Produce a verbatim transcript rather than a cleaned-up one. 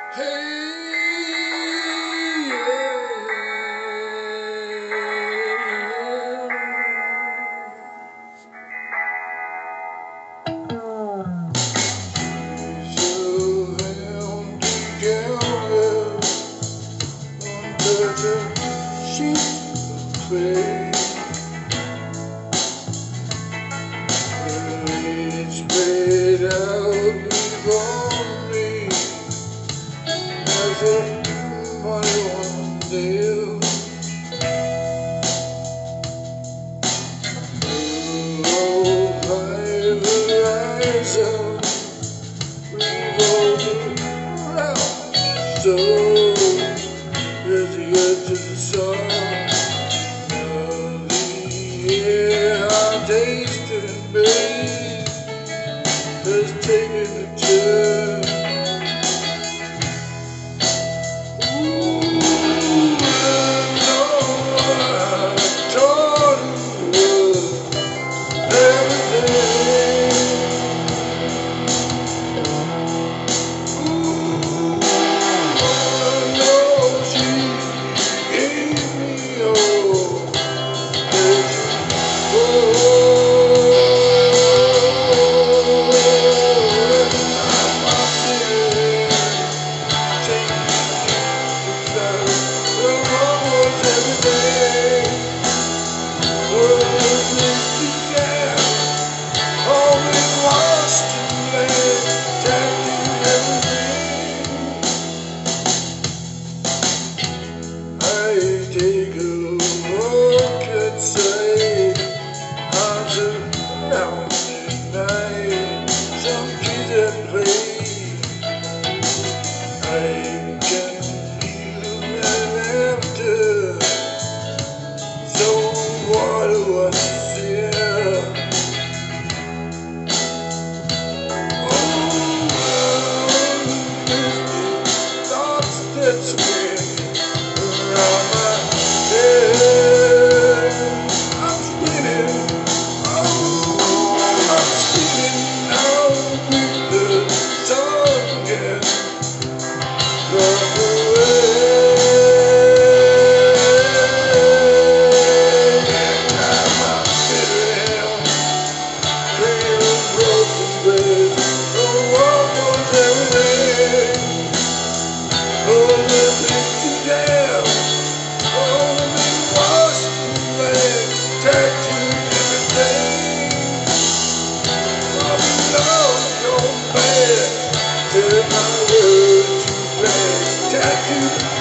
Hey, yeah. So held together under the sheets of clay. It's spread out before me as if my one deal. Oh, by the horizon, revolving round so as the edge of the sun. Of the air I tasted and bathed has taken a turn. Ooh, I know I thought it was everything. Ooh, I know she gave me all that take a look at say how's it now midnight some kids at play. I can feel that laughter, so what do I say? Oh, well, thoughts that spin around my head. I'm spinning, oh, I'm spinning now with the sun again. Drive away, and I'm spinning, trail of broken bread. Oh, what was everything? Oh, the picture down. Oh, the washed away, tattooed everything. Oh, love gone bad, turn my world to black, tattooed